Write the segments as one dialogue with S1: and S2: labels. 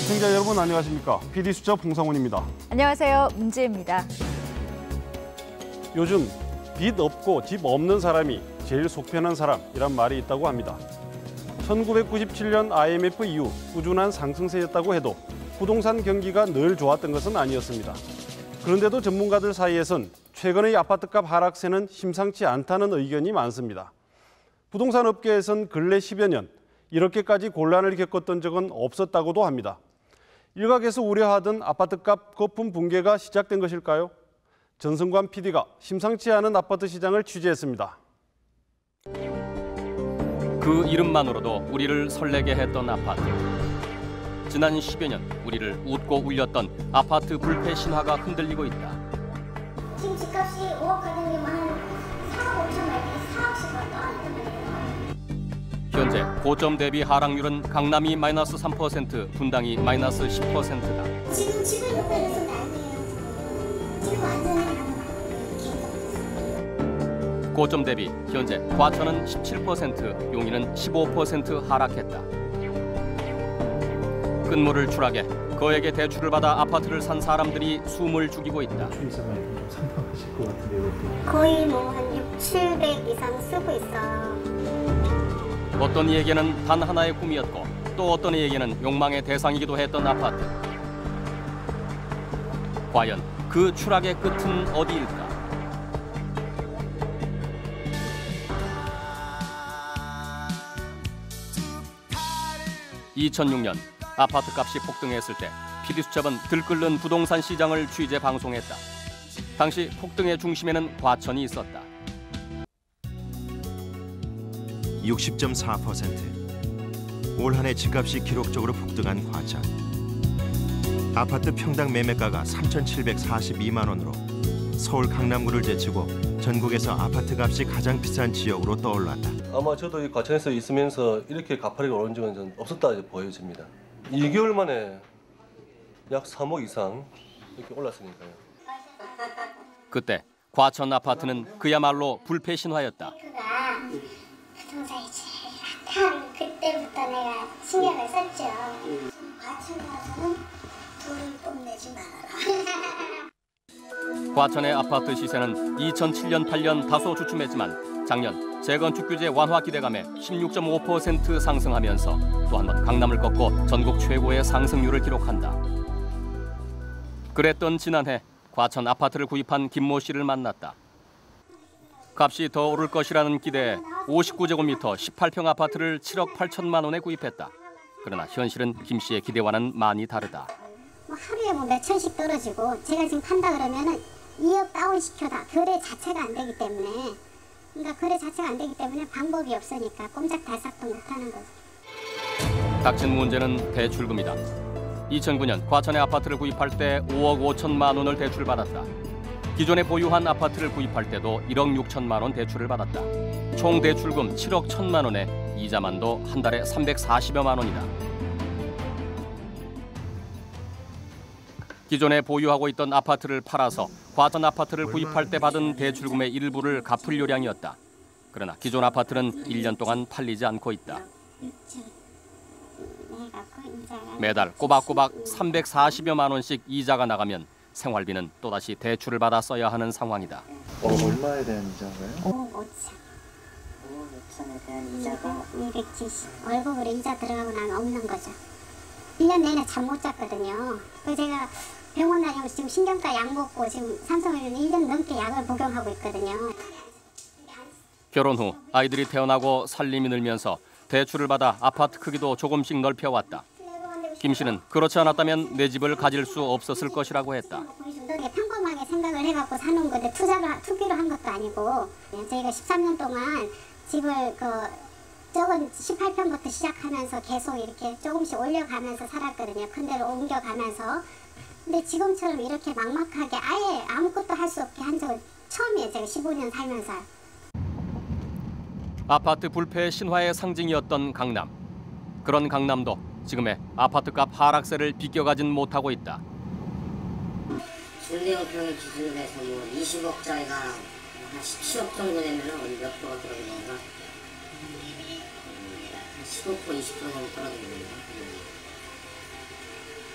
S1: 시청자 여러분 안녕하십니까? PD수첩 홍성훈입니다.
S2: 안녕하세요. 문지혜입니다.
S1: 요즘 빚 없고 집 없는 사람이 제일 속 편한 사람이란 말이 있다고 합니다. 1997년 IMF 이후 꾸준한 상승세였다고 해도 부동산 경기가 늘 좋았던 것은 아니었습니다. 그런데도 전문가들 사이에선 최근의 아파트값 하락세는 심상치 않다는 의견이 많습니다. 부동산 업계에선 근래 10여 년 이렇게까지 곤란을 겪었던 적은 없었다고도 합니다. 일각에서 우려하던 아파트값 거품 붕괴가 시작된 것일까요? 전승관 PD가 심상치 않은 아파트 시장을 취재했습니다.
S3: 그 이름만으로도 우리를 설레게 했던 아파트. 지난 10여 년 우리를 웃고 울렸던 아파트 불패 신화가 흔들리고 있다.
S4: 지금 집값이 5억 가는 게 한 4억 5천 말 4억씩 떨어졌단 말이에요.
S3: 현재 고점 대비 하락률은 강남이 마이너스 3%, 분당이 마이너스 10%다.
S4: 지금 집을 못 내려서 난리예요. 지금 완전히
S3: 고점 대비 현재 과천은 17%, 용인은 15% 하락했다. 끝물을 추락해 거액의 대출을 받아 아파트를 산 사람들이 숨을 죽이고 있다.
S5: 추이자가 상당하실 것 같은데 이것도.
S4: 거의 뭐 한 6, 700 이상 쓰고 있어요.
S3: 어떤 이에게는 단 하나의 꿈이었고 또 어떤 이에게는 욕망의 대상이기도 했던 아파트. 과연 그 추락의 끝은 어디일까? 2006년 아파트값이 폭등했을 때 PD수첩은 들끓는 부동산 시장을 취재 방송했다. 당시 폭등의 중심에는 과천이 있었다.
S6: 60.4%. 올 한 해 집값이 기록적으로 폭등한 과천. 아파트 평당 매매가가 3,742만 원으로 서울 강남구를 제치고 전국에서 아파트 값이 가장 비싼 지역으로 떠올랐다.
S7: 아마 저도 이 과천에서 있으면서 이렇게 가파르게 오른 적은 전 없었다 보여집니다. 2개월 만에 약 3억 이상 이렇게 올랐으니까요.
S3: 그때 과천 아파트는 그야말로 불패 신화였다.
S4: 그가 부동산이 제일 핫한 그때부터 내가 신경을 썼죠. 과천 가서는 돈을 뽐내지 말아라.
S3: 과천의 아파트 시세는 2007년 8년 다소 주춤했지만 작년 재건축 규제 완화 기대감에 16.5% 상승하면서 또 한 번 강남을 꺾고 전국 최고의 상승률을 기록한다. 그랬던 지난해 과천 아파트를 구입한 김모 씨를 만났다. 값이 더 오를 것이라는 기대에 59제곱미터 18평 아파트를 7억 8천만 원에 구입했다. 그러나 현실은 김 씨의 기대와는 많이 다르다.
S4: 뭐 하루에 뭐 몇 천씩 떨어지고 제가 지금 판다 그러면은 2억 다운시켜다. 거래 자체가 안 되기 때문에. 그러니까 거래 자체가 안 되기 때문에 방법이 없으니까 꼼짝달싹도 못하는 거죠.
S3: 닥친 문제는 대출금이다. 2009년 과천의 아파트를 구입할 때 5억 5천만 원을 대출받았다. 기존에 보유한 아파트를 구입할 때도 1억 6천만 원 대출을 받았다. 총 대출금 7억 1천만 원에 이자만도 한 달에 340여만 원이다. 기존에 보유하고 있던 아파트를 팔아서 과천 아파트를 구입할 때 받은 대출금의 일부를 갚을 요량이었다. 그러나 기존 아파트는 1년 동안 팔리지 않고 있다. 매달 꼬박꼬박 340여만 원씩 이자가 나가면 생활비는 또다시 대출을 받아 써야 하는 상황이다.
S5: 얼마에 대한 이자가요?
S4: 5억 5천. 5억 5천에 대한 이자가 270. 월급으로 이자 들어가고 나면 없는 거죠. 1년 내내 잠 못 잤거든요. 그래서 제가 병원 다니고 지금 신경과 약 먹고 지금 삼성의료는 1년 넘게 약을 복용하고 있거든요.
S3: 결혼 후 아이들이 태어나고 살림이 늘면서 대출을 받아 아파트 크기도 조금씩 넓혀왔다. 김 씨는 그렇지 않았다면 내 집을 가질 수 없었을 것이라고 했다.
S4: 평범하게 생각을 해갖고 사는 건데 투기로 한 것도 아니고 저희가 13년 동안 집을 적은 18평부터 시작하면서 계속 이렇게 조금씩 올려가면서 살았거든요. 큰 데로 옮겨가면서. 근데 지금처럼 이렇게 막막하게 아예 아무것도 할 수 없게 한 적은 처음이에요. 제가 15년 살면서.
S3: 아파트 불패 신화의 상징이었던 강남. 그런 강남도 지금의 아파트값 하락세를 비껴가진 못하고 있다.
S8: 준대형평의 기준으로 해서 뭐 20억짜리가 한 17억 정도 되면 어디 몇 프로가 떨어지는가? 15%, 20% 정도 떨어지는 건가?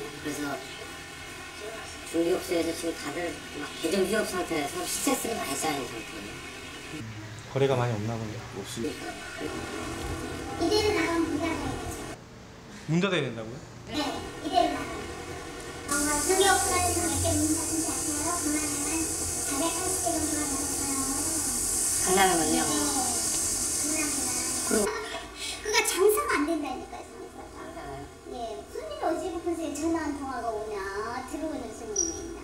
S8: 그래서 중개업소에서 지금 다들 막 비정 휴업 상태에서 스트레스를 많이 쌓인 상태예요.
S5: 거래가 많이 없나 보네요.
S8: 없으니까.
S4: 이대로 나가면 문 닫아야 되죠.
S5: 문 닫아야 된다고요?
S4: 네, 이대로 나가면. 중개업소에서 몇 개 문 닫는지 아세요? 그만하면 480개 정도가 넘어서요.
S8: 강남에만요.
S4: 그러니까 장사가 안 된다니까요, 장사가. 예, 손님이 오지 못해서 전화 한 통화가 오냐, 들어오는 손님이 있나.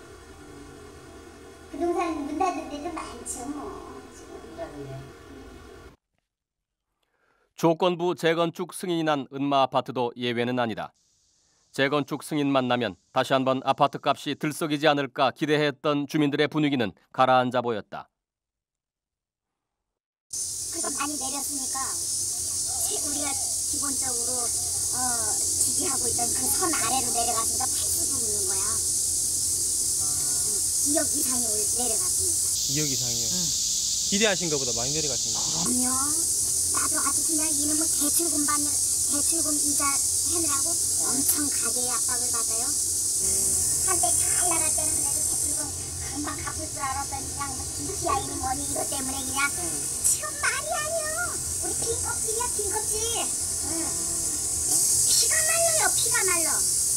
S4: 부동산 문 닫은 데도 많죠, 뭐.
S3: 조건부 재건축 승인이 난 은마 아파트도 예외는 아니다. 재건축 승인만 나면 다시 한번 아파트 값이 들썩이지 않을까 기대했던 주민들의 분위기는 가라앉아 보였다.
S4: 그래서 많이 내렸으니까 우리가 기본적으로 지지하고 있던 그 선 아래로 내려갔으니까 팔 수도 없는 거야. 2억 이상이 내려갔습니다.
S5: 2억 이상이요? 기대하신 것보다 많이 내려가신 거예요?
S4: 그럼요. 나도 아주 그냥 이놈의 대출금 이자 해느라고 엄청 가계의 압박을 받아요. 한때 잘 나갈 때는 그래도 대출금 금방 갚을 줄 알았더니 그냥 BPI니 뭐니 이것 때문에 그냥 지금 말이 아니야. 우리 빈 껍질이야, 빈 껍질. 피가 말려요, 피가 말려.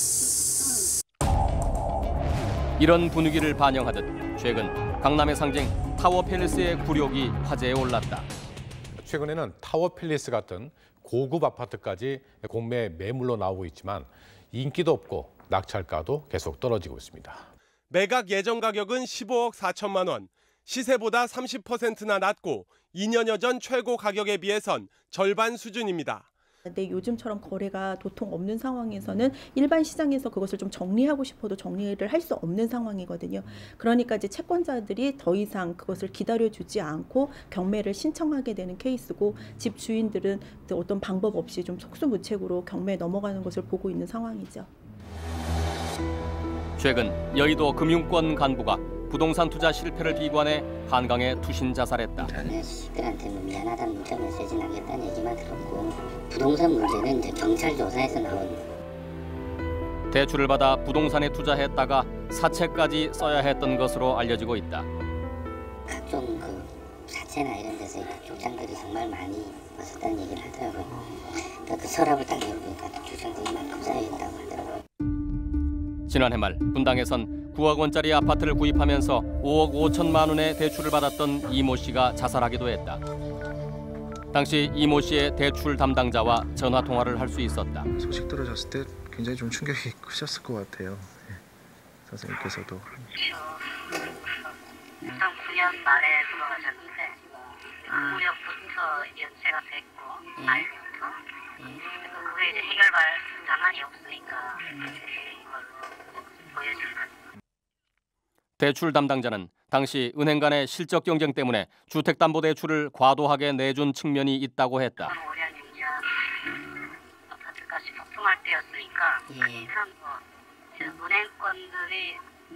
S3: 이런 분위기를 반영하듯 최근 강남의 상징 타워팰리스의 굴욕이 화제에 올랐다.
S9: 최근에는 타워팰리스 같은 고급 아파트까지 공매 매물로 나오고 있지만 인기도 없고 낙찰가도 계속 떨어지고 있습니다.
S10: 매각 예정 가격은 15억 4천만 원, 시세보다 30%나 낮고 2년여 전 최고 가격에 비해선 절반 수준입니다.
S11: 근데 요즘처럼 거래가 도통 없는 상황에서는 일반 시장에서 그것을 좀 정리하고 싶어도 정리를 할 수 없는 상황이거든요. 그러니까 이제 채권자들이 더 이상 그것을 기다려주지 않고 경매를 신청하게 되는 케이스고 집 주인들은 어떤 방법 없이 좀 속수무책으로 경매에 넘어가는 것을 보고 있는 상황이죠.
S3: 최근 여의도 금융권 간부가 부동산 투자 실패를 비관해 한강에 투신 자살했다.
S8: 자녀들한테는 미안하다는 문자 메시지 남겼다는 얘기만 들었고 부동산 문제는 이제 경찰 조사에서 나온
S3: 대출을 받아 부동산에 투자했다가 사채까지 써야 했던 것으로 알려지고 있다.
S8: 각종 그 사채나 이런 데서 조장들이 정말 많이 왔었다는 얘기를 하더라고요. 그 서랍을 딱 열어보니까 조장들이 많이 쌓여 있다고 하더라고요.
S3: 지난해 말 분당에선 9억 원짜리 아파트를 구입하면서 5억 5천만 원의 대출을 받았던 이모 씨가 자살하기도 했다. 당시 이모 씨의 대출 담당자와 전화 통화를 할 수 있었다.
S5: 소식 들어졌을 때 굉장히 좀 충격이 크셨을 것 같아요. 예. 선생님께서도.
S12: 2009년 말에 돌아가셨는데 무렵부터 연체가 됐고 말부터 그게 이제 해결할 방안이 없으니까 이런 걸로 보여집니다.
S3: 대출 담당자는 당시 은행 간의 실적 경쟁 때문에 주택담보대출을 과도하게 내준 측면이 있다고 했다.
S12: 아파트값이 폭등할 때였으니까 사실상 은행권들이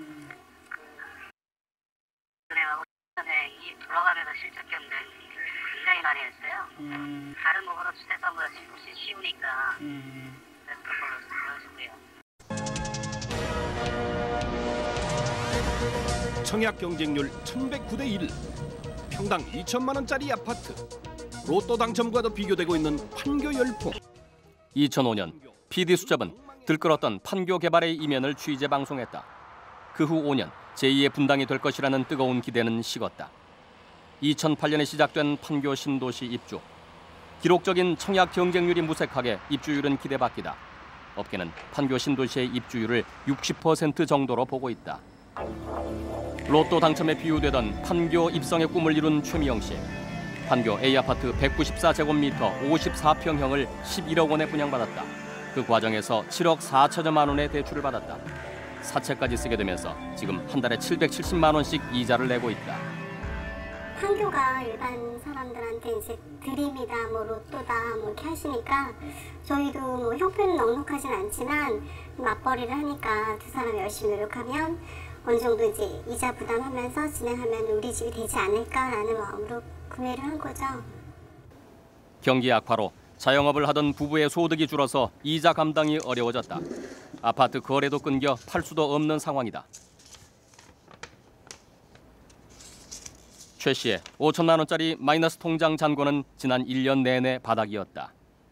S12: 은행하고 이 돌아가면서 실적 경쟁을 굉장히 많이 했어요. 다른 거보다 주택담보가 훨씬 쉬우니까 그런 걸로 보여주고요.
S13: 청약 경쟁률 1109대 1, 평당 2천만 원짜리 아파트, 로또 당첨과도 비교되고 있는 판교 열풍.
S3: 2005년 PD수첩은 들끓었던 판교 개발의 이면을 취재 방송했다. 그 후 5년 제2의 분당이 될 것이라는 뜨거운 기대는 식었다. 2008년에 시작된 판교 신도시 입주. 기록적인 청약 경쟁률이 무색하게 입주율은 기대받기다. 업계는 판교 신도시의 입주율을 60% 정도로 보고 있다. 로또 당첨에 비유되던 판교 입성의 꿈을 이룬 최미영 씨. 판교 A아파트 194제곱미터 54평형을 11억 원에 분양받았다. 그 과정에서 7억 4천여만 원의 대출을 받았다. 사채까지 쓰게 되면서 지금 한 달에 770만 원씩 이자를 내고 있다.
S4: 판교가 일반 사람들한테 이제 드림이다, 뭐 로또다, 뭐 이렇게 하시니까 저희도 뭐 형편은 넉넉하진 않지만 맞벌이를 하니까 두 사람 열심히 노력하면 어느 정도 이제 이자 부담하면서 진행하면 우리 집이 되지 않을까라는 마음으로 구매를 한 거죠.
S3: 경기 악화로 자영업을 하던 부부의 소득이 줄어서 이자 감당이 어려워졌다. 아파트 거래도 끊겨 팔 수도 없는 상황이다. 최 씨의 5천만 원짜리 마이너스 통장 잔고는 지난 1년 내내 바닥이었다.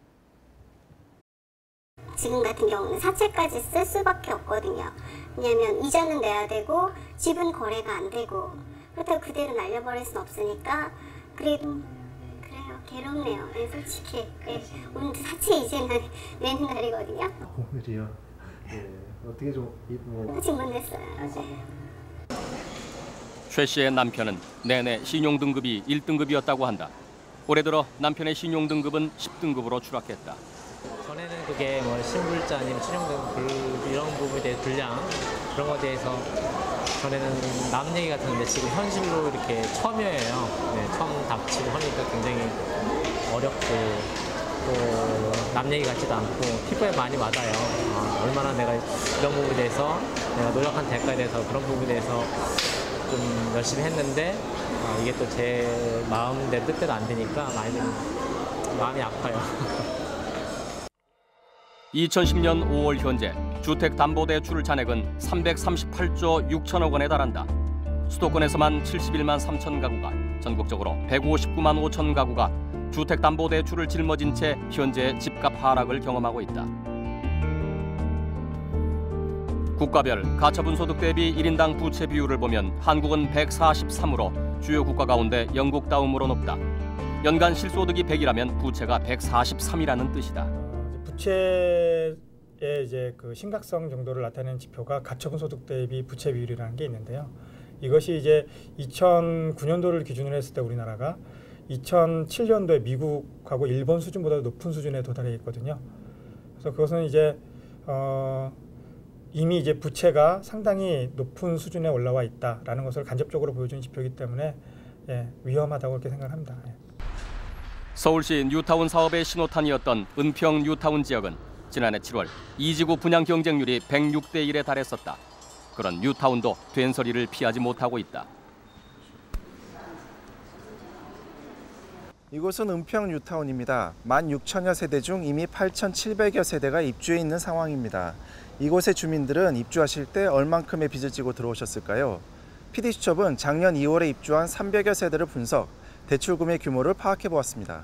S4: 지금 같은 경우는 사채까지 쓸 수밖에 없거든요. 왜냐하면 이자는 내야 되고 집은 거래가 안 되고 그렇다고 그대로 날려버릴 수는 없으니까 그래요. 괴롭네요. 네, 솔직히. 네, 오늘 사채 이제는 내는 날이거든요.
S5: 오늘이요? 네, 어떻게 좀...
S4: 아직 못 냈어요. 아직.
S3: 최 씨의 남편은 내내 신용등급이 1등급이었다고 한다. 올해 들어 남편의 신용등급은 10등급으로 추락했다.
S14: 전에는 그게 뭐 신불자 아니면 신용등급 이런 부분에 대해 불량 그런 것에 대해서 전에는 남 얘기 같았는데 지금 현실로 이렇게 처음이에요. 네, 처음 닥치고 하니까 굉장히 어렵고 또 남 얘기 같지도 않고 피부에 많이 맞아요. 얼마나 내가 이런 부분에 대해서 내가 노력한 대가에 대해서 그런 부분에 대해서 좀 열심히 했는데 이게 또 제 마음대로 뜻대로 안 되니까 많이 마음이 아파요.
S3: 2010년 5월 현재 주택담보대출 잔액은 338조 6천억 원에 달한다. 수도권에서만 71만 3천 가구가, 전국적으로 159만 5천 가구가 주택담보대출을 짊어진 채 현재 집값 하락을 경험하고 있다. 국가별 가처분 소득 대비 1인당 부채 비율을 보면 한국은 143으로 주요 국가 가운데 영국 다음으로 높다. 연간 실소득이 100이라면 부채가 143이라는 뜻이다.
S15: 부채의 이제 그 심각성 정도를 나타내는 지표가 가처분 소득 대비 부채 비율이라는 게 있는데요. 이것이 이제 2009년도를 기준으로 했을 때 우리나라가 2007년도에 미국하고 일본 수준보다 높은 수준에 도달해 있거든요. 그래서 그것은 이제 이미 이제 부채가 상당히 높은 수준에 올라와 있다라는 것을 간접적으로 보여주는 지표이기 때문에 위험하다고 그렇게 생각합니다.
S3: 서울시 뉴타운 사업의 신호탄이었던 은평 뉴타운 지역은 지난해 7월 이지구 분양 경쟁률이 106대 1에 달했었다. 그런 뉴타운도 된소리를 피하지 못하고 있다.
S5: 이곳은 은평 뉴타운입니다. 16,000여 세대 중 이미 8,700여 세대가 입주해 있는 상황입니다. 이곳의 주민들은 입주하실 때 얼만큼의 빚을 지고 들어오셨을까요? PD수첩은 작년 2월에 입주한 300여 세대를 분석, 대출금의 규모를 파악해 보았습니다.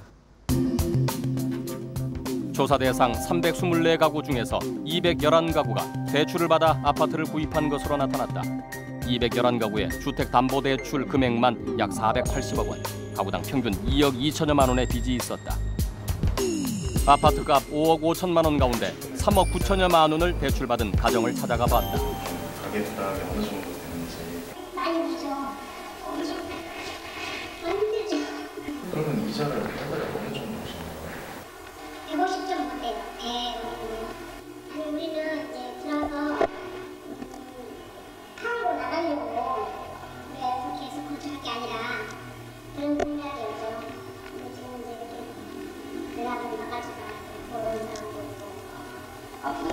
S3: 조사 대상 324가구 중에서 211가구가 대출을 받아 아파트를 구입한 것으로 나타났다. 211가구의 주택담보대출 금액만 약 480억 원, 가구당 평균 2억 2천여만 원의 빚이 있었다. 아파트값 5억 5천만 원 가운데 3억 9천여만 원을 대출받은 가정을 찾아가 봤다.
S5: 가계 부담이 어느 정도 되는지.
S4: 많이 무죠. 어느 정도? 많이 힘들죠.
S5: 그러면 이자를 한 달에 어느 정도 하시나요?
S4: 150 정도 돼요. 아니 우리는 이제 들어서 타고 나가려고 그래서 계속 거주할 게 아니라 그런 생각이었죠. 근데 지금 이제 이렇게 연락을 나가지고 보러 온 사람도 있고 그런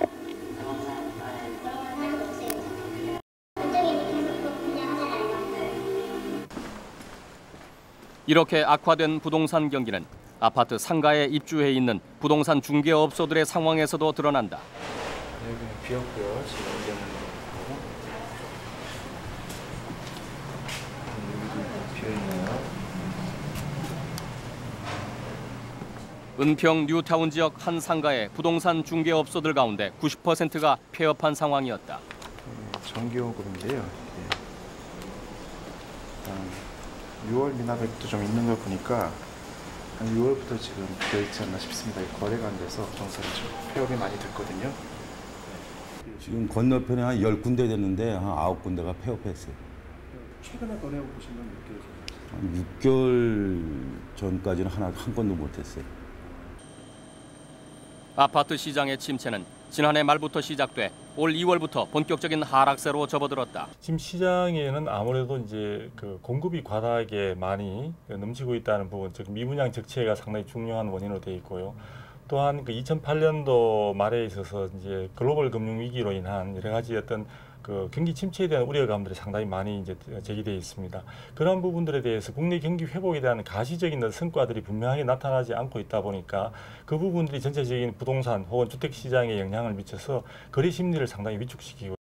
S4: 사람도 없어요. 그쪽에 계속 또 분양하잖아요.
S3: 이렇게 악화된 부동산 경기는 아파트 상가에 입주해 있는 부동산 중개업소들의 상황에서도 드러난다.
S5: 여기는 비었고요. 지금 연결하는 거고. 여기도 비어있네요.
S3: 은평 뉴타운 지역 한 상가의 부동산 중개업소들 가운데 90%가 폐업한 상황이었다.
S5: 전기요금인데요. 6월 미납액도 좀 있는 걸 보니까 한 6월부터 지금 비어있지 않나 싶습니다. 거래가 안 돼서 정상이 좀 폐업이 많이 됐거든요.
S16: 지금 건너편에 한 10군데 됐는데 한 9군데가 폐업했어요.
S15: 최근에 거래하고 보신 건 몇 개월 전이죠?
S16: 한 6개월 전까지는 한 건도 못했어요.
S3: 아파트 시장의 침체는 지난해 말부터 시작돼 올 2월부터 본격적인 하락세로 접어들었다.
S17: 지금 시장에는 아무래도 이제 그 공급이 과다하게 많이 넘치고 있다는 부분, 즉 미분양 적체가 상당히 중요한 원인으로 되어 있고요. 또한 그 2008년도 말에 있어서 이제 글로벌 금융 위기로 인한 여러 가지 어떤 그 경기 침체에 대한 우려감들이 상당히 많이 이제 제기되어 있습니다. 그런 부분들에 대해서 국내 경기 회복에 대한 가시적인 성과들이 분명하게 나타나지 않고 있다 보니까 그 부분들이 전체적인 부동산 혹은 주택 시장에 영향을 미쳐서 거래 심리를 상당히 위축시키고.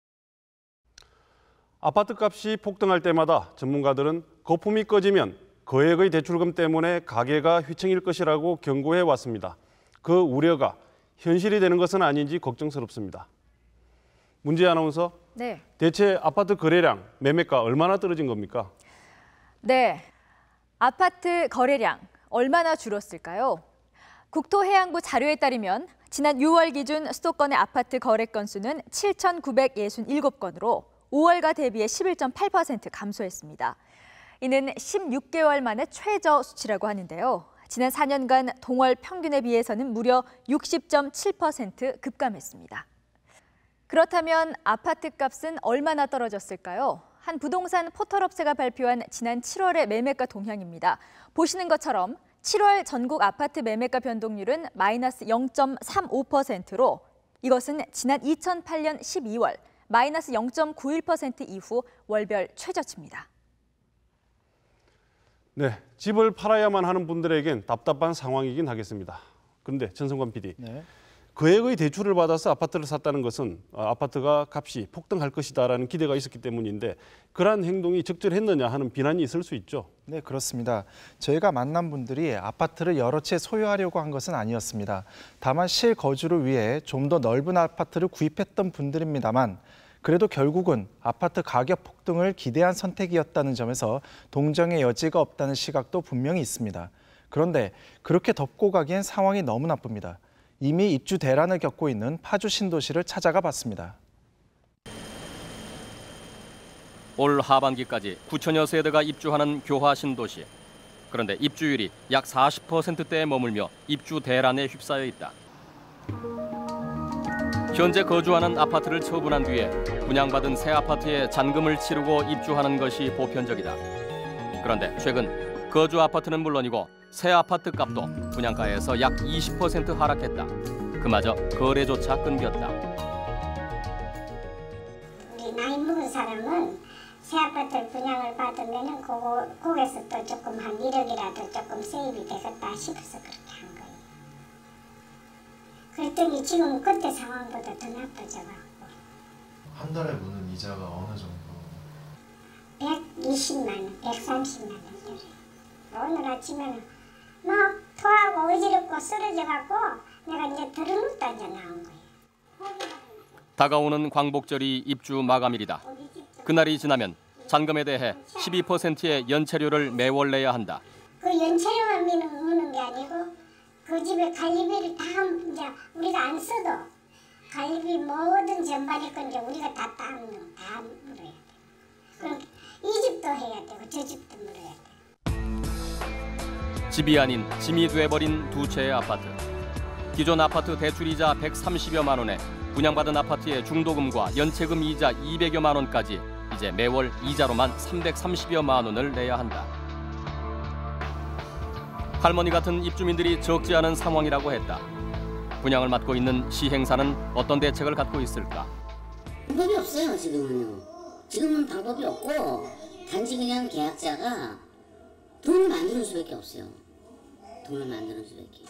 S1: 아파트 값이 폭등할 때마다 전문가들은 거품이 꺼지면 거액의 대출금 때문에 가계가 휘청일 것이라고 경고해 왔습니다. 그 우려가 현실이 되는 것은 아닌지 걱정스럽습니다. 문재 아나운서,
S2: 네.
S1: 대체 아파트 거래량, 매매가 얼마나 떨어진 겁니까?
S2: 네, 아파트 거래량 얼마나 줄었을까요? 국토해양부 자료에 따르면 지난 6월 기준 수도권의 아파트 거래 건수는 7,967건으로 5월과 대비해 11.8% 감소했습니다. 이는 16개월 만에 최저 수치라고 하는데요. 지난 4년간 동월 평균에 비해서는 무려 60.7% 급감했습니다. 그렇다면 아파트 값은 얼마나 떨어졌을까요? 한 부동산 포털업체가 발표한 지난 7월의 매매가 동향입니다. 보시는 것처럼 7월 전국 아파트 매매가 변동률은 마이너스 0.35%로 이것은 지난 2008년 12월 마이너스 0.91% 이후 월별 최저치입니다.
S1: 네, 집을 팔아야만 하는 분들에겐 답답한 상황이긴 하겠습니다. 그런데 전성관 PD,
S5: 네.
S1: 거액의 대출을 받아서 아파트를 샀다는 것은 아파트가 값이 폭등할 것이다라는 기대가 있었기 때문인데 그러한 행동이 적절했느냐 하는 비난이 있을 수 있죠.
S5: 네, 그렇습니다. 저희가 만난 분들이 아파트를 여러 채 소유하려고 한 것은 아니었습니다. 다만 실거주를 위해 좀 더 넓은 아파트를 구입했던 분들입니다만 그래도 결국은 아파트 가격 폭등을 기대한 선택이었다는 점에서 동정의 여지가 없다는 시각도 분명히 있습니다. 그런데 그렇게 덮고 가기엔 상황이 너무 나쁩니다. 이미 입주 대란을 겪고 있는 파주 신도시를 찾아가 봤습니다.
S3: 올 하반기까지 9천여 세대가 입주하는 교화 신도시. 그런데 입주율이 약 40%대에 머물며 입주 대란에 휩싸여 있다. 현재 거주하는 아파트를 처분한 뒤에 분양받은 새 아파트에 잔금을 치르고 입주하는 것이 보편적이다. 그런데 최근 거주 아파트는 물론이고 새 아파트 값도 분양가에서 약 20% 하락했다. 그마저 거래조차 끊겼다.
S4: 우리 나이 먹은 사람은 새 아파트 분양을 받으면 거기서 또 조금 한 1억이라도 조금 세입이 되겠다 싶어서 그렇게 한 거예요. 그랬더니 지금 그때 상황보다 더 나빠져갖고.
S18: 한 달에 무는 이자가 어느 정도?
S4: 120만 원, 130만 원 정도. 오늘 아침에는 막 토하고 어지럽고 쓰러져갖고 내가 이제 들어눕다 이제 나온 거예요.
S3: 다가오는 광복절이 입주 마감일이다. 그날이 지나면 잔금에 대해 12%의 연체료를 매월 내야 한다.
S4: 그 연체료만 무는 게 아니고 그 집에 관리비를 다 이제 우리가 안 써도 관리비 모든 전반일 건 이제 우리가 다 물어야 돼. 그럼 이 집도 해야 되고 저 집도 물어야 돼.
S3: 집이 아닌 짐이 돼버린 두 채의 아파트. 기존 아파트 대출이자 130여만 원에 분양받은 아파트의 중도금과 연체금 이자 200여만 원까지 이제 매월 이자로만 330여만 원을 내야 한다. 할머니 같은 입주민들이 적지 않은 상황이라고 했다. 분양을 맡고 있는 시행사는 어떤 대책을 갖고 있을까?
S8: 방법이 없어요, 지금은요. 지금은 방법이 없고 단지 그냥 계약자가 돈을 만드는 수밖에 없어요. 돈을 만드는 수밖에.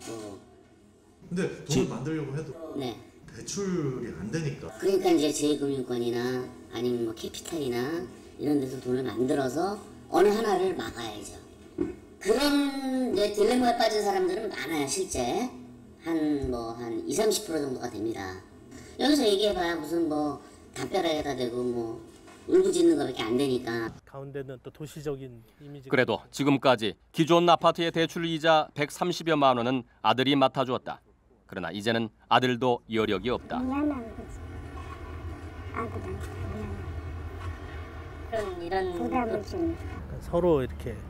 S18: 근데 돈을 만들려고 해도
S8: 네.
S18: 대출이 안 되니까.
S8: 그러니까 이제 제 금융권이나 아니면 뭐 캐피탈이나 이런 데서 돈을 만들어서 어느 하나를 막아야죠. 그런 딜레마에 빠진 사람들은 많아요, 실제. 한 20, 30% 정도가 됩니다. 여기서 얘기해봐야 무슨 담벼락에다 대고 울부짖는 거밖에 안 되니까.
S19: 가운데는 또 도시적인 이미지.
S3: 그래도 지금까지 기존 아파트의 대출 이자 130여만 원은 아들이 맡아주었다. 그러나 이제는 아들도 여력이 없다.
S4: 미안한 거지. 아들한테 미안해.
S8: 이런
S4: 부담을 주는.
S19: 서로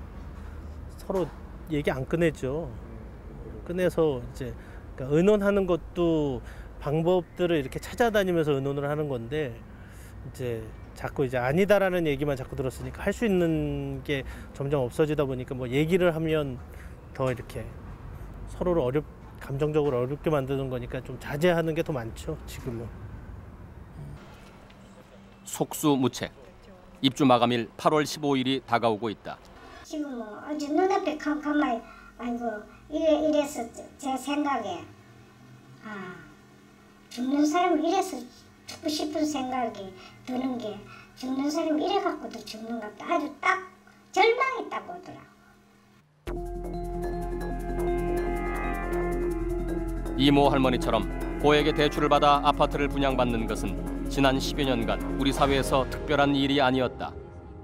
S19: 얘기 안 꺼내죠. 꺼내서 이제 그러니까 의논하는 것도 방법들을 이렇게 찾아다니면서 의논을 하는 건데 이제 자꾸 이제 아니다라는 얘기만 자꾸 들었으니까 할 수 있는 게 점점 없어지다 보니까 얘기를 하면 더 이렇게 서로를 감정적으로 어렵게 만드는 거니까 좀 자제하는 게 더 많죠, 지금은.
S3: 속수무책. 입주 마감일 8월 15일이 다가오고 있다.
S4: 지금 뭐 아주 눈앞에 캄캄하게 아이고 이래서 제 생각에 죽는 사람을 이래서 죽고 싶은 생각이 드는 게 죽는 사람을 이래 갖고도 죽는 것 같다. 아주 딱 절망이 딱 오더라.
S3: 이모 할머니처럼 고액의 대출을 받아 아파트를 분양받는 것은 지난 10여 년간 우리 사회에서 특별한 일이 아니었다.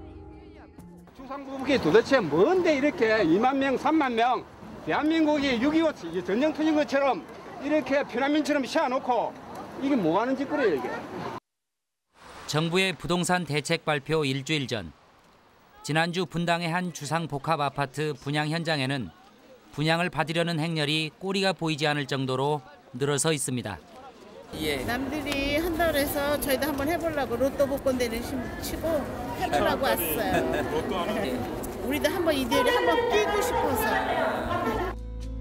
S20: 주상복이 도대체 뭔데 이렇게 2만 명, 3만 명 대한민국이 6.25 전쟁 터진 것처럼 이렇게 피난민처럼 씌워놓고 이게 뭐 하는 짓거리예요 이게.
S21: 정부의 부동산 대책 발표 일주일 전 지난주 분당의 한 주상복합 아파트 분양 현장에는 분양을 받으려는 행렬이 꼬리가 보이지 않을 정도로 늘어서 있습니다.
S22: 남들이 한다고 해서 저희도 한번 해보려고 로또 복권대는 치고 해보려고 왔어요.
S3: 로또 하는
S22: 우리도 한번 이대로 한번 뛰고 싶어서.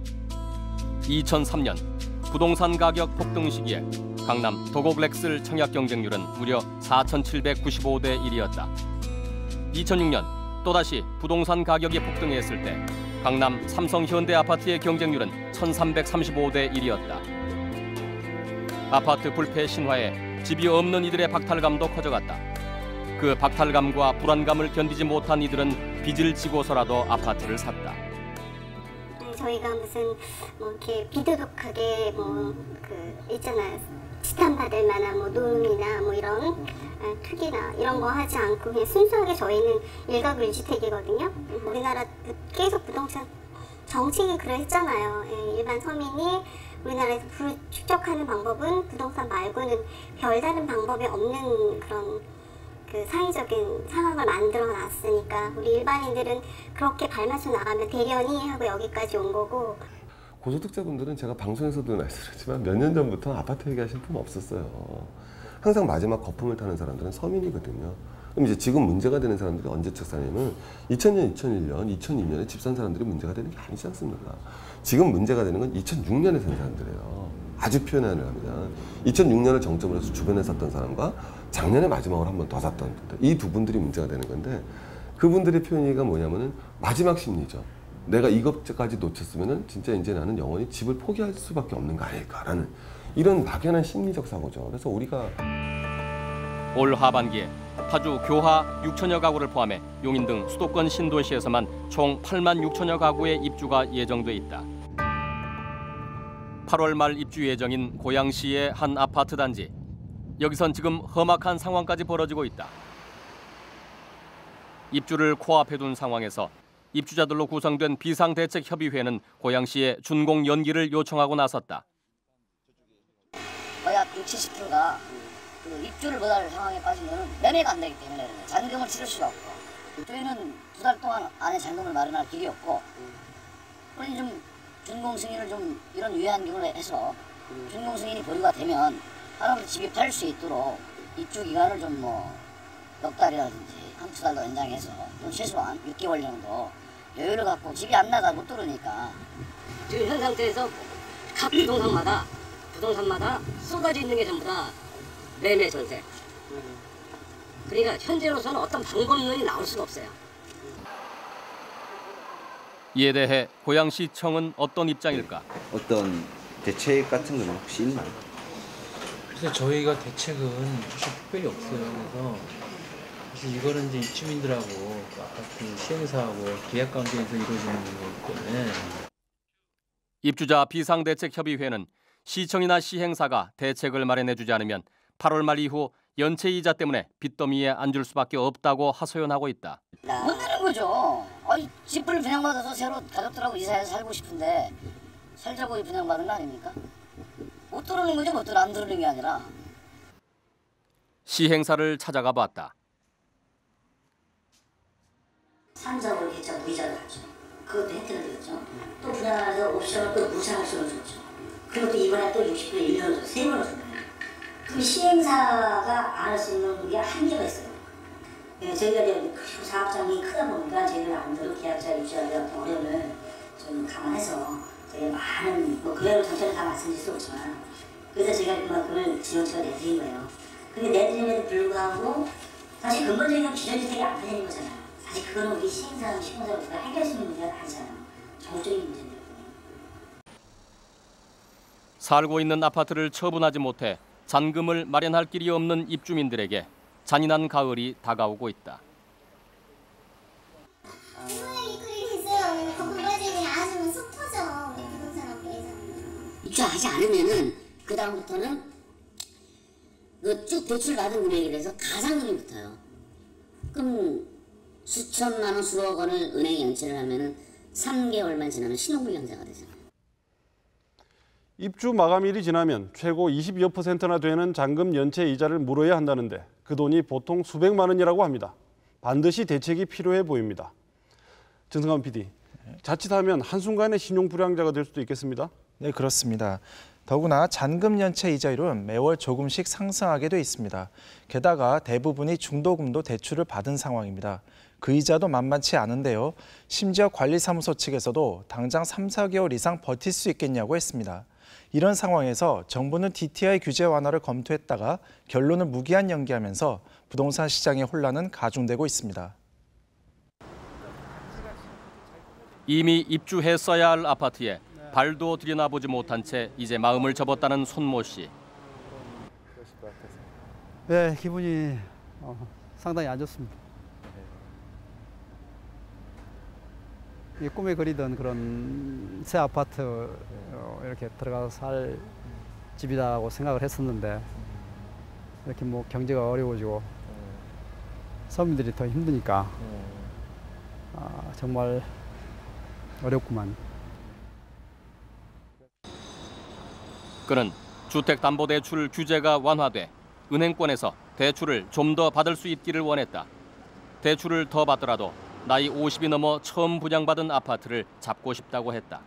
S3: 2003년 부동산 가격 폭등 시기에 강남 도곡렉슬 청약 경쟁률은 무려 4,795대 1이었다. 2006년 또다시 부동산 가격이 폭등했을 때 강남 삼성 현대 아파트의 경쟁률은 1,335대 1이었다. 아파트 불패 신화에 집이 없는 이들의 박탈감도 커져갔다. 그 박탈감과 불안감을 견디지 못한 이들은 빚을 지고서라도 아파트를 샀다.
S4: 저희가 무슨 뭐 이렇게 비도덕하게 뭐 그 있잖아요. 지탄받을 만한 뭐 노름이나 뭐 이런 투기나 이런 거 하지 않고 그냥 순수하게 저희는 일가구 일주택이거든요. 우리나라 계속 부동산 정책이 그러했잖아요. 일반 서민이 우리나라에서 부를 축적하는 방법은 부동산 말고는 별다른 방법이 없는 그런 그 사회적인 상황을 만들어 놨으니까 우리 일반인들은 그렇게 발맞춰 나가면 대련이 하고 여기까지 온 거고.
S23: 고소득자분들은 제가 방송에서도 말씀드렸지만 몇 년 전부터 아파트 얘기하실 분 없었어요. 항상 마지막 거품을 타는 사람들은 서민이거든요. 그럼 이제 지금 문제가 되는 사람들이 언제 착사냐면 2000년, 2001년, 2002년에 집 산 사람들이 문제가 되는 게 아니지 않습니까? 지금 문제가 되는 건 2006년에 산 사람들이에요. 아주 표현을 합니다. 2006년을 정점으로 해서 주변에 샀던 사람과 작년에 마지막으로 한 번 더 샀던 분들, 이 두 분들이 문제가 되는 건데 그분들의 표현이가 뭐냐면은 마지막 심리죠. 내가 이것까지 놓쳤으면은 진짜 이제 나는 영원히 집을 포기할 수밖에 없는 거 아닐까라는 이런 막연한 심리적 사고죠. 그래서 우리가
S3: 올 하반기에 파주 교하 6천여 가구를 포함해 용인 등 수도권 신도시에서만 총 8만 6천여 가구의 입주가 예정돼 있다. 8월 말 입주 예정인 고양시의 한 아파트 단지. 여기선 지금 험악한 상황까지 벌어지고 있다. 입주를 코앞에 둔 상황에서 입주자들로 구성된 비상대책협의회는 고양시에 준공 연기를 요청하고 나섰다.
S8: 거의 60~70%가 그 입주를 못할 상황에 빠지면 매매가 안 되기 때문에 잔금을 치를 수가 없고 저희는 2달 동안 안에 잔금을 마련할 길이 없고 그러니 좀 준공 승인을 좀 이런 유예환경을 해서 준공 승인이 보류가 되면 사람들 집이 팔 수 있도록 입주 기간을 좀 뭐 넉 달이라든지 1~2달 더 연장해서 좀 최소한 6개월 정도 여유를 갖고 집이 안 나가 못 들어오니까
S24: 지금 현 상태에서 각 부동산마다 쏟아져 있는 게 전부 다 매매 전세. 그러니까 현재로서는 어떤 방법론이 나올 수가 없어요.
S3: 이에 대해 고양시청은 어떤 입장일까?
S25: 어떤 대책 같은 건 혹시 있나요?
S26: 그래서 저희가 대책은 사실 특별히 없어요. 그래서 이거는 이제 입주민들하고 아파트 시행사하고 계약 관계에서 이루어지는 거기 때문에.
S3: 입주자 비상대책협의회는 시청이나 시행사가 대책을 마련해주지 않으면 8월 말 이후 연체이자 때문에 빚더미에 앉을 수밖에 없다고 하소연하고 있다.
S8: 못 내는 거죠. 집을 분양받아서 새로 가족들하고 이사해서 살고 싶은데 살자고 분양받은 거 아닙니까? 못 들어오는 거죠. 못 들어 안 들어오는 게 아니라.
S3: 시행사를 찾아가 봤다.
S8: 상자로 개짜 무이자를 줬죠. 그것도 혜택을 드렸죠. 또 분양해서 옵션을 또 무상옵션을 줬죠. 그리고 또 이번에 또 60% 1년을 줬죠. 3번을 줬어요. 그럼 시행사가 안 할 수 있는 게 한계가 있어요. 네, 저희가 이제 사업장이 크다 보니까 저희가 나름대로 계약자 입주하기가 어떤 어려움을 좀 감안해서 저희가 많은 뭐 그대로 전체를 다 말씀드릴 수 없지만 그래서 제가 그만큼을 지원책을 내드린 거예요. 그게 내드림에도 불구하고 사실 근본적인 기존주택이 안 되는 거잖아요. 사실 그거는 우리 시행사랑 시공사로서 해결할 수 있는 문제가 아니잖아요. 정적인 문제인데.
S3: 살고 있는 아파트를 처분하지 못해 잔금을 마련할 길이 없는 입주민들에게 잔인한 가을이 다가오고 있다.
S8: 입주하지 않으면은 그 다음부터는 그 쭉 대출 받은 금액에 대해서 가상금이 붙어요. 그럼 수천만 원, 수억 원을 은행에 연체를 하면은 3개월만 지나면 신용불량자가 되잖아요.
S1: 입주 마감일이 지나면 최고 20여 %나 되는 잔금 연체 이자를 물어야 한다는데 그 돈이 보통 수백만 원이라고 합니다. 반드시 대책이 필요해 보입니다. 전승환 PD, 자칫하면 한순간에 신용불량자가 될 수도 있겠습니다.
S5: 네, 그렇습니다. 더구나 잔금 연체 이자율은 매월 조금씩 상승하게 돼 있습니다. 게다가 대부분이 중도금도 대출을 받은 상황입니다. 그 이자도 만만치 않은데요. 심지어 관리사무소 측에서도 당장 3, 4개월 이상 버틸 수 있겠냐고 했습니다. 이런 상황에서 정부는 DTI 규제 완화를 검토했다가 결론을 무기한 연기하면서 부동산 시장의 혼란은 가중되고 있습니다.
S3: 이미 입주했어야 할 아파트에 발도 들여다보지 못한 채 이제 마음을 접었다는 손모 씨.
S6: 네, 기분이 상당히 안 좋습니다. 꿈에 그리던 그런 새 아파트 이렇게 들어가서 살 집이라고 생각을 했었는데 이렇게 뭐 경제가 어려워지고 서민들이 더 힘드니까 정말 어렵구만.
S3: 그는 주택담보대출 규제가 완화돼 은행권에서 대출을 좀 더 받을 수 있기를 원했다. 대출을 더 받더라도 나이 50이 넘어 처음 분양받은 아파트를 잡고 싶다고 했다.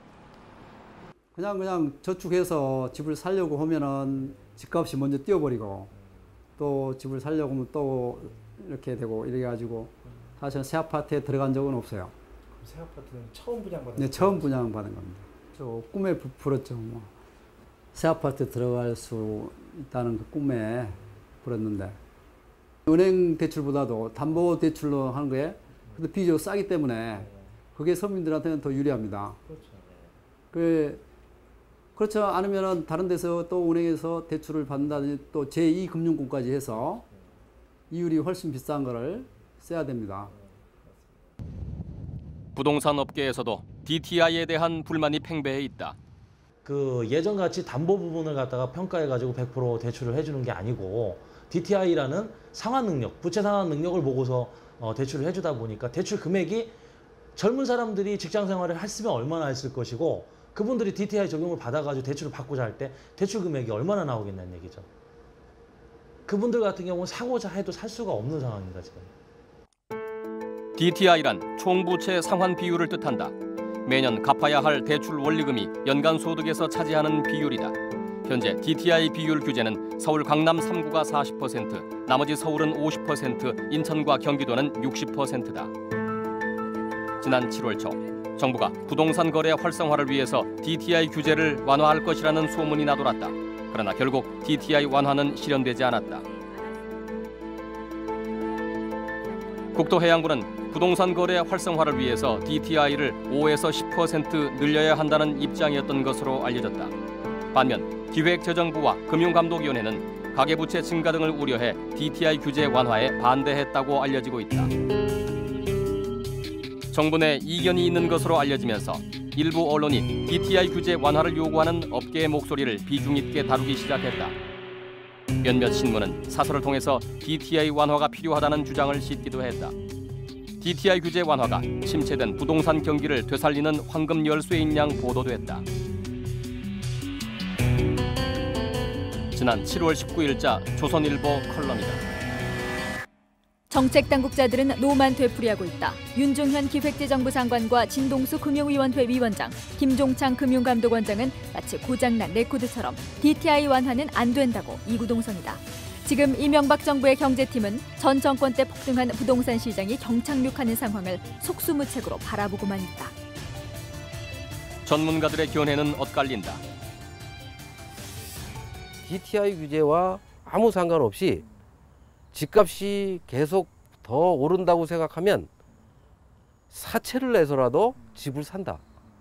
S6: 그냥 저축해서 집을 살려고 하면은 집값이 먼저 뛰어버리고 또 집을 살려고 하면 또 이렇게 되고 이래가지고 사실 새 아파트에 들어간 적은 없어요.
S15: 새 아파트는 처음 분양받은?
S6: 네, 처음 분양받은 겁니다. 저 꿈에 부풀었죠. 뭐. 새 아파트 들어갈 수 있다는 그 꿈에 불었는데 은행 대출보다도 담보 대출로 하는 거에 근데 비교적 싸기 때문에 그게 서민들한테는 더 유리합니다. 그렇죠 않으면 다른 데서 또 은행에서 대출을 받는다든지 또 제2금융권까지 해서 이율이 훨씬 비싼 거를 써야 됩니다.
S3: 부동산 업계에서도 DTI에 대한 불만이 팽배해 있다.
S7: 그 예전같이 담보 부분을 갖다가 평가해가지고 100% 대출을 해주는 게 아니고 DTI라는 상환 능력, 부채 상환 능력을 보고서 대출을 해주다 보니까 대출 금액이 젊은 사람들이 직장 생활을 했으면 얼마나 했을 것이고 그분들이 DTI 적용을 받아가지고 대출을 받고자 할 때 대출 금액이 얼마나 나오겠냐는 얘기죠. 그분들 같은 경우는 사고자 해도 살 수가 없는 상황입니다, 지금.
S3: DTI란 총부채 상환 비율을 뜻한다. 매년 갚아야 할 대출 원리금이 연간 소득에서 차지하는 비율이다. 현재 DTI 비율 규제는 서울 강남 3구가 40%, 나머지 서울은 50%, 인천과 경기도는 60%다. 지난 7월 초 정부가 부동산 거래 활성화를 위해서 DTI 규제를 완화할 것이라는 소문이 나돌았다. 그러나 결국 DTI 완화는 실현되지 않았다. 국토해양부는 부동산 거래 활성화를 위해서 DTI를 5에서 10% 늘려야 한다는 입장이었던 것으로 알려졌다. 반면 기획재정부와 금융감독위원회는 가계부채 증가 등을 우려해 DTI 규제 완화에 반대했다고 알려지고 있다. 정부 내 이견이 있는 것으로 알려지면서 일부 언론이 DTI 규제 완화를 요구하는 업계의 목소리를 비중 있게 다루기 시작했다. 몇몇 신문은 사설을 통해서 DTI 완화가 필요하다는 주장을 싣기도 했다. DTI 규제 완화가 침체된 부동산 경기를 되살리는 황금 열쇠인 양 보도됐다. 지난 7월 19일자 조선일보 컬럼이다.
S2: 정책 당국자들은 노만 되풀이하고 있다. 윤종현 기획재정부 장관과 진동수 금융위원회 위원장, 김종창 금융감독원장은 마치 고장난 레코드처럼 DTI 완화는 안 된다고 이구동성이다. 지금 이명박 정부의 경제팀은 전 정권 때 폭등한 부동산 시장이 경착륙하는 상황을 속수무책으로 바라보고만 있다.
S3: 전문가들의 견해는 엇갈린다.
S9: DTI 규제와 아무 상관없이 집값이 계속 더 오른다고 생각하면 사채를 내서라도 집을 산다.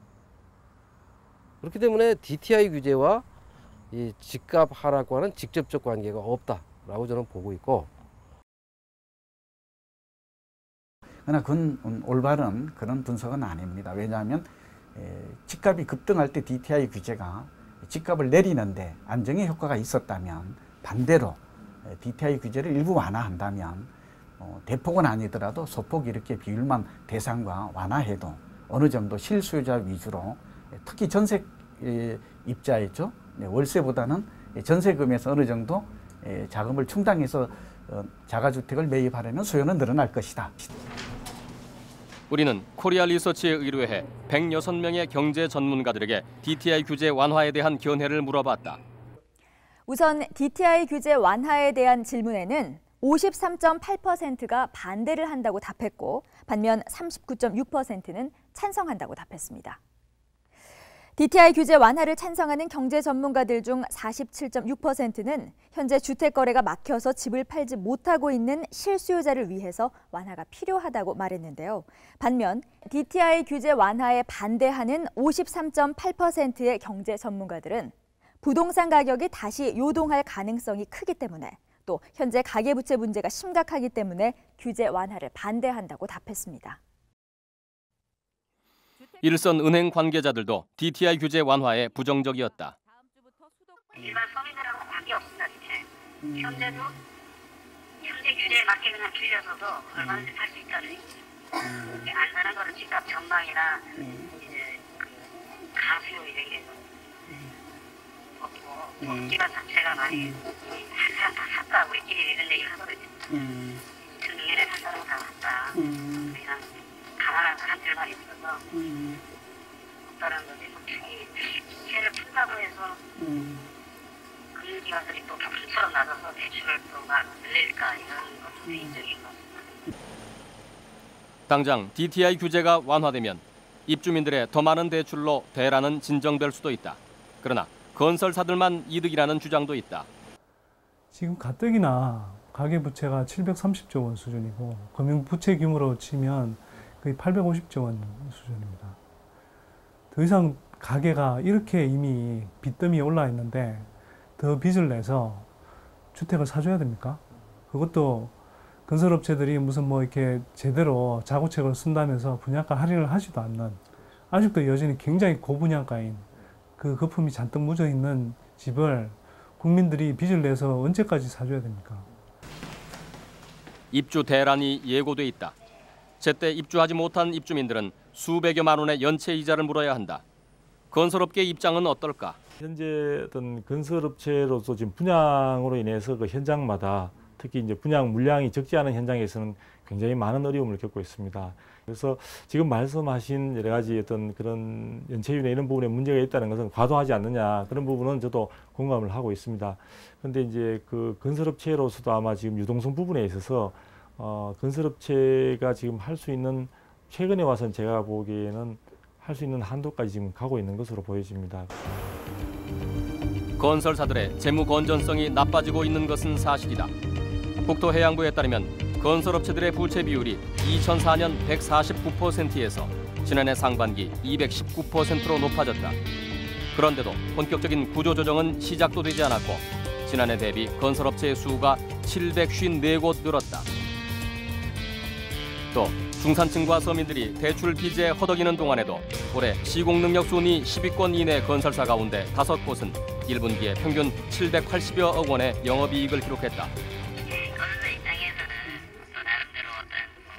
S9: 그렇기 때문에 DTI 규제와 이 집값 하락과는 직접적 관계가 없다라고 저는 보고 있고.
S10: 그러나 그건 올바른 그런 분석은 아닙니다. 왜냐하면 집값이 급등할 때 DTI 규제가 집값을 내리는데 안정의 효과가 있었다면, 반대로 DTI 규제를 일부 완화한다면 대폭은 아니더라도 소폭 이렇게 비율만 대상과 완화해도 어느 정도 실수요자 위주로, 특히 전세 입자였죠. 월세보다는 전세금에서 어느 정도 자금을 충당해서 자가주택을 매입하려면 수요는 늘어날 것이다.
S3: 우리는 코리아 리서치에 의뢰해 106명의 경제 전문가들에게 DTI 규제 완화에 대한 견해를 물어봤다.
S2: 우선 DTI 규제 완화에 대한 질문에는 53.8%가 반대를 한다고 답했고, 반면 39.6%는 찬성한다고 답했습니다. DTI 규제 완화를 찬성하는 경제 전문가들 중 47.6%는 현재 주택 거래가 막혀서 집을 팔지 못하고 있는 실수요자를 위해서 완화가 필요하다고 말했는데요. 반면 DTI 규제 완화에 반대하는 53.8%의 경제 전문가들은 부동산 가격이 다시 요동할 가능성이 크기 때문에, 또 현재 가계부채 문제가 심각하기 때문에 규제 완화를 반대한다고 답했습니다.
S3: 일선 은행 관계자들도 DTI 규제 완화에 부정적이었다.
S11: 일반 서민들하고 관계없습니다. 현재 규제에 맞게 그냥 빌려서도 얼마든지 살 수 있다는 얘기죠. 안전한 거는 집값 전망이나 이제 가수요 이런 게 없고, 집안 자체가 많이 한 사람 다 샀다, 우리끼리 이런 얘기를 하거든요. 중년에 산 사람 다 샀다. 그냥 가난한 사람들만 있어서 없다는 거지. 피해를 푼다고 해서 금융기관들이 또 불처럼 나서서 대출을 또 막 늘릴까, 이런 것도 개인적인 것 같습니다.
S3: 당장 DTI 규제가 완화되면 입주민들의 더 많은 대출로 대란은 진정될 수도 있다. 그러나 건설사들만 이득이라는 주장도 있다.
S12: 지금 가뜩이나 가계부채가 730조 원 수준이고, 금융부채 규모로 치면 거의 850조 원 수준입니다. 더 이상 가계가 이렇게 이미 빚더미에 올라 있는데 더 빚을 내서 주택을 사줘야 됩니까? 그것도 건설업체들이 무슨 뭐 이렇게 제대로 자구책을 쓴다면서 분양가 할인을 하지도 않는, 아직도 여전히 굉장히 고분양가인 그 거품이 잔뜩 묻어 있는 집을 국민들이 빚을 내서 언제까지 사줘야 됩니까?
S3: 입주 대란이 예고돼 있다. 제때 입주하지 못한 입주민들은 수백여만 원의 연체 이자를 물어야 한다. 건설업계 입장은 어떨까?
S17: 현재 어떤 건설업체로서 지금 분양으로 인해서 그 현장마다, 특히 이제 분양 물량이 적지 않은 현장에서는 굉장히 많은 어려움을 겪고 있습니다. 그래서 지금 말씀하신 여러 가지 어떤 그런 연체율이나 이런 부분에 문제가 있다는 것은 과도하지 않느냐, 그런 부분은 저도 공감을 하고 있습니다. 그런데 이제 그 건설업체로서도 아마 지금 유동성 부분에 있어서 건설업체가 지금 할 수 있는, 최근에 와서는 제가 보기에는 할 수 있는 한도까지 지금 가고 있는 것으로 보여집니다.
S3: 건설사들의 재무 건전성이 나빠지고 있는 것은 사실이다. 국토해양부에 따르면 건설업체들의 부채 비율이 2004년 149%에서 지난해 상반기 219%로 높아졌다. 그런데도 본격적인 구조조정은 시작도 되지 않았고, 지난해 대비 건설업체의 수가 754곳 늘었다. 또 중산층과 서민들이 대출 빚에 허덕이는 동안에도 올해 시공능력 순위 10위권 이내 건설사 가운데 5곳은 1분기에 평균 780여억 원의 영업이익을 기록했다.
S11: 건설사 입장에서는 또 나름대로 어떤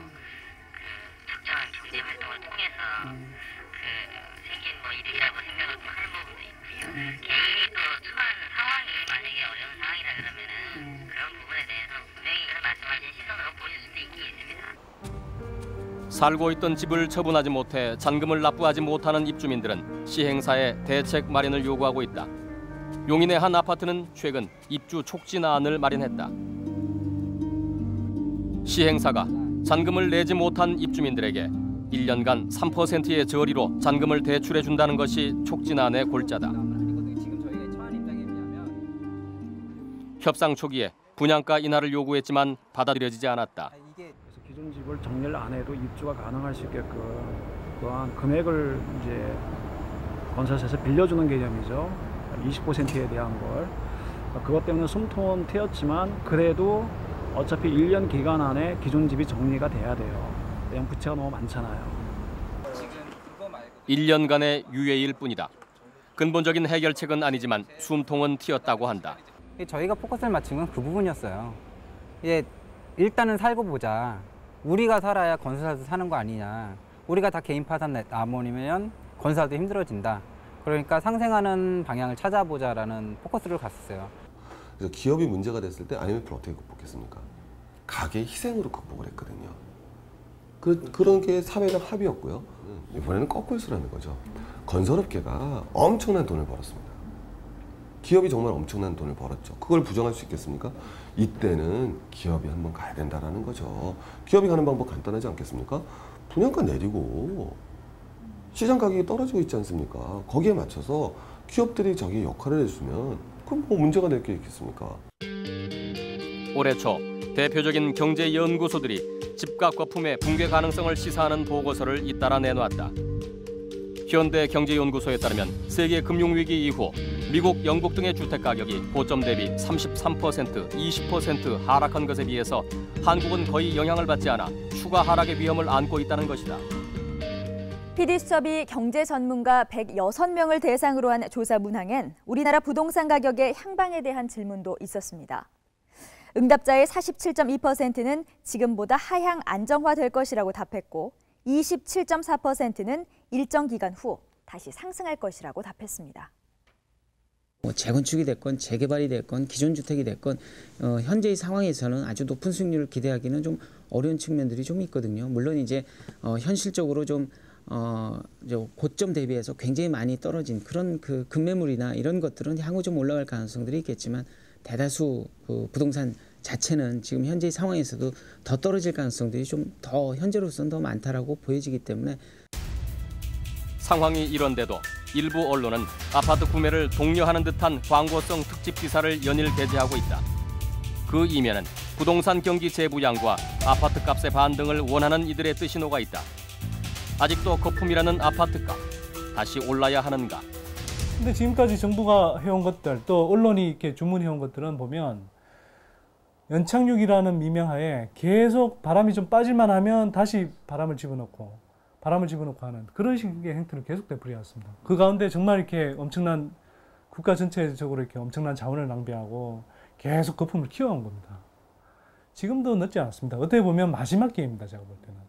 S11: 적정한 경제 활동을 통해서 생긴 이득이라고 생각을 하는 부분도 있고요. 개인이 또 처한 상황이 만약에 어려운 상황이라 그러면은 그런 부분에 대해서 분명히 그런 말씀하신 시선으로 보실 수도 있긴 있습니다.
S3: 살고 있던 집을 처분하지 못해 잔금을 납부하지 못하는 입주민들은 시행사에 대책 마련을 요구하고 있다. 용인의 한 아파트는 최근 입주 촉진안을 마련했다. 시행사가 잔금을 내지 못한 입주민들에게 1년간 3%의 저리로 잔금을 대출해 준다는 것이 촉진안의 골자다. 협상 초기에 분양가 인하를 요구했지만 받아들여지지 않았다.
S13: 기존 집을 정리를 안 해도 입주가 가능할 수 있게끔 또한 금액을 이제 건설사에서 빌려주는 개념이죠. 20%에 대한 걸. 그것 때문에 숨통은 트였지만 그래도 어차피 1년 기간 안에 기존 집이 정리가 돼야 돼요. 그냥 부채가 너무 많잖아요.
S3: 1년간의 유예일 뿐이다. 근본적인 해결책은 아니지만 숨통은 튀었다고 한다.
S14: 저희가 포커스를 맞춘 건 그 부분이었어요. 일단은 살고 보자. 우리가 살아야 건설사도 사는 거 아니냐. 우리가 다 개인 파산 나머리면 건설사도 힘들어진다. 그러니까 상생하는 방향을 찾아보자라는 포커스를 갔었어요.
S23: 그래서 기업이 문제가 됐을 때 IMF를 어떻게 극복했습니까? 가계 희생으로 극복을 했거든요. 그런 게 사회적 합의였고요. 이번에는 거꾸로라는 거죠. 건설업계가 엄청난 돈을 벌었습니다. 기업이 정말 엄청난 돈을 벌었죠. 그걸 부정할 수 있겠습니까? 이때는 기업이 한번 가야 된다는 거죠. 기업이 가는 방법 간단하지 않겠습니까? 분양가 내리고 시장 가격이 떨어지고 있지 않습니까? 거기에 맞춰서 기업들이 자기 역할을 해주면 그럼 뭐 문제가 될 게 있겠습니까?
S3: 올해 초 대표적인 경제 연구소들이 집값 거품의 붕괴 가능성을 시사하는 보고서를 잇따라 내놓았다. 현대경제연구소에 따르면 세계 금융위기 이후 미국, 영국 등의 주택 가격이 고점 대비 33%, 20% 하락한 것에 비해서 한국은 거의 영향을 받지 않아 추가 하락의 위험을 안고 있다는 것이다.
S2: PD수첩이 경제 전문가 106명을 대상으로 한 조사 문항엔 우리나라 부동산 가격의 향방에 대한 질문도 있었습니다. 응답자의 47.2%는 지금보다 하향 안정화될 것이라고 답했고 27.4%는 일정 기간 후 다시 상승할 것이라고 답했습니다.
S16: 재건축이 됐건 재개발이 됐건 기존 주택이 됐건 현재의 상황에서는 아주 높은 수익률을 기대하기는 좀 어려운 측면들이 좀 있거든요. 물론 이제 현실적으로 좀 고점 대비해서 굉장히 많이 떨어진 그런 그 급매물이나 이런 것들은 향후 좀 올라갈 가능성들이 있겠지만 대다수 그 부동산 자체는 지금 현재의 상황에서도 더 떨어질 가능성들이 좀 더 현재로서는 더 많다라고 보여지기 때문에
S3: 상황이 이런데도 일부 언론은 아파트 구매를 독려하는 듯한 광고성 특집 기사를 연일 게재하고 있다. 그 이면은 부동산 경기 재부양과 아파트 값의 반등을 원하는 이들의 뜻이 녹아 있다. 아직도 거품이라는 아파트값 다시 올라야 하는가?
S12: 근데 지금까지 정부가 해온 것들 또 언론이 이렇게 주문해온 것들은 보면 연착륙이라는 미명하에 계속 바람이 좀 빠질만 하면 다시 바람을 집어넣고 하는 그런 식의 행태를 계속 되풀이해왔습니다. 그 가운데 정말 이렇게 엄청난 국가 전체적으로 이렇게 엄청난 자원을 낭비하고 계속 거품을 키워온 겁니다. 지금도 늦지 않았습니다. 어떻게 보면 마지막 기회입니다. 제가 볼 때는.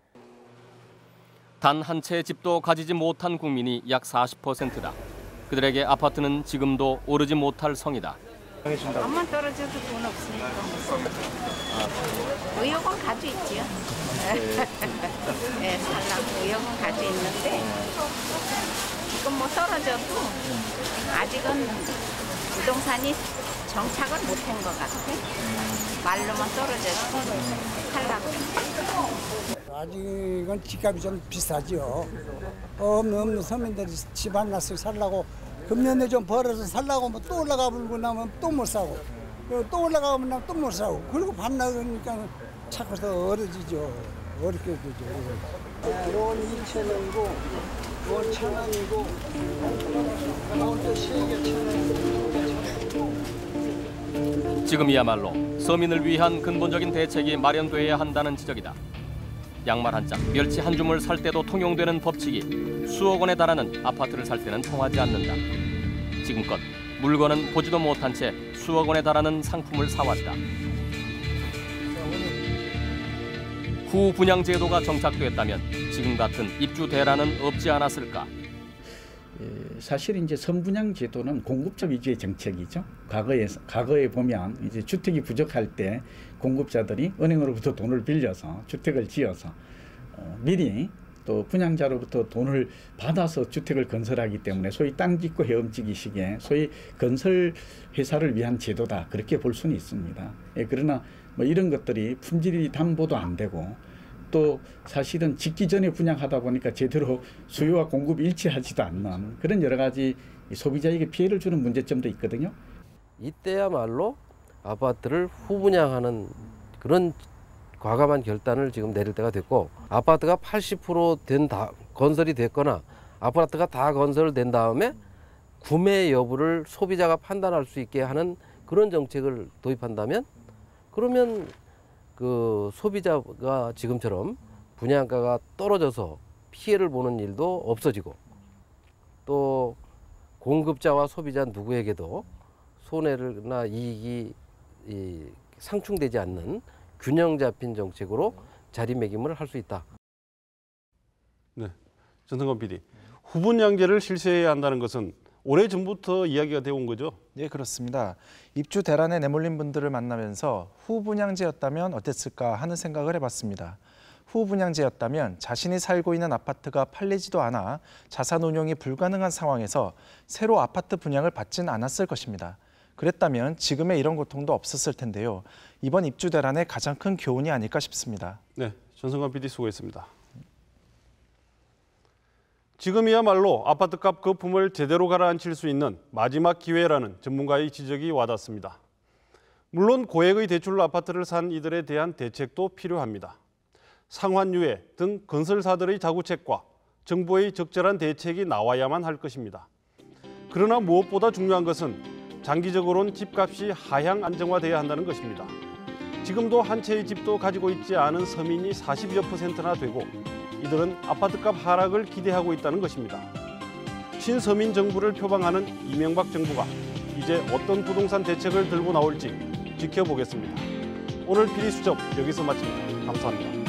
S3: 단 한 채의 집도 가지지 못한 국민이 약 40%다. 그들에게 아파트는 지금도 오르지 못할 성이다.
S22: 암만 떨어져도 돈 없으니까 의욕은 가지고 있지요. 네, 살라고 의욕은 가지고 있는데 지금 뭐 떨어져도 아직은 부동산이 정착을 못한 것 같아. 말로만 떨어져도 살라고.
S18: 아직은 집값이 좀 비싸죠. 없는 서민들이 집 하나 살라고 금년에 좀 벌어서 살라고 하면 또 올라가 버리고 나면 또 못 사고 또 올라가면 나면 또 못 사고 그리고 반나그러니까 자꾸 더 어려지죠. 어렵게 되죠. 이건 2,000원이고 이건 1,000원이고 이건 또 3개 1,000원이고
S3: 지금이야말로 서민을 위한 근본적인 대책이 마련돼야 한다는 지적이다. 양말 한 짝, 멸치 한 줌을 살 때도 통용되는 법칙이 수억 원에 달하는 아파트를 살 때는 통하지 않는다. 지금껏 물건은 보지도 못한 채 수억 원에 달하는 상품을 사왔다. 후분양 제도가 정착됐다면 지금 같은 입주 대란은 없지 않았을까?
S10: 사실 이제 선분양 제도는 공급자 위주의 정책이죠. 과거에 보면 이제 주택이 부족할 때 공급자들이 은행으로부터 돈을 빌려서 주택을 지어서 미리 또 분양자로부터 돈을 받아서 주택을 건설하기 때문에 소위 땅 짓고 헤엄치기식의 소위 건설 회사를 위한 제도다 그렇게 볼 수는 있습니다. 그러나 뭐 이런 것들이 품질이 담보도 안 되고 또 사실은 짓기 전에 분양하다 보니까 제대로 수요와 공급이 일치하지도 않는 그런 여러 가지 소비자에게 피해를 주는 문제점도 있거든요.
S9: 이때야말로 아파트를 후분양하는 그런 과감한 결단을 지금 내릴 때가 됐고, 아파트가 80% 건설이 됐거나 아파트가 다 건설된 다음에 구매 여부를 소비자가 판단할 수 있게 하는 그런 정책을 도입한다면, 그러면 그 소비자가 지금처럼 분양가가 떨어져서 피해를 보는 일도 없어지고, 또 공급자와 소비자 누구에게도 손해나 이익이 상충되지 않는 균형 잡힌 정책으로 자리매김을 할 수 있다.
S1: 네, 전성건 PD. 후분양제를 실시해야 한다는 것은 오래전부터 이야기가 되어 온 거죠?
S5: 네, 그렇습니다. 입주 대란에 내몰린 분들을 만나면서 후분양제였다면 어땠을까 하는 생각을 해봤습니다. 후분양제였다면 자신이 살고 있는 아파트가 팔리지도 않아 자산 운용이 불가능한 상황에서 새로 아파트 분양을 받진 않았을 것입니다. 그랬다면 지금의 이런 고통도 없었을 텐데요. 이번 입주 대란의 가장 큰 교훈이 아닐까 싶습니다.
S1: 네, 전성건 PD 수고했습니다. 지금이야말로 아파트값 거품을 제대로 가라앉힐 수 있는 마지막 기회라는 전문가의 지적이 와닿습니다. 물론 고액의 대출로 아파트를 산 이들에 대한 대책도 필요합니다. 상환유예 등 건설사들의 자구책과 정부의 적절한 대책이 나와야만 할 것입니다. 그러나 무엇보다 중요한 것은 장기적으로는 집값이 하향 안정화돼야 한다는 것입니다. 지금도 한 채의 집도 가지고 있지 않은 서민이 40여%나 되고, 이들은 아파트값 하락을 기대하고 있다는 것입니다. 친서민 정부를 표방하는 이명박 정부가 이제 어떤 부동산 대책을 들고 나올지 지켜보겠습니다. 오늘 PD수첩 여기서 마칩니다. 감사합니다.